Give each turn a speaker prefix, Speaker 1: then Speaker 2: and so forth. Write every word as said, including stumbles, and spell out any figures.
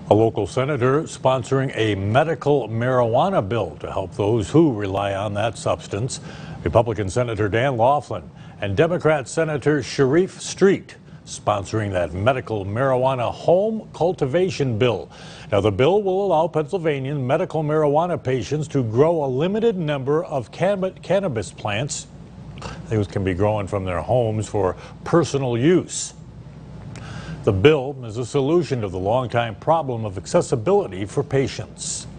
Speaker 1: A local senator sponsoring a medical marijuana bill to help those who rely on that substance. Republican Senator Dan Laughlin and Democrat Senator Sharif Street sponsoring that medical marijuana home cultivation bill. Now, the bill will allow Pennsylvanian medical marijuana patients to grow a limited number of cannabis plants. Those can be grown from their homes for personal use. The bill is a solution to the longtime problem of accessibility for patients.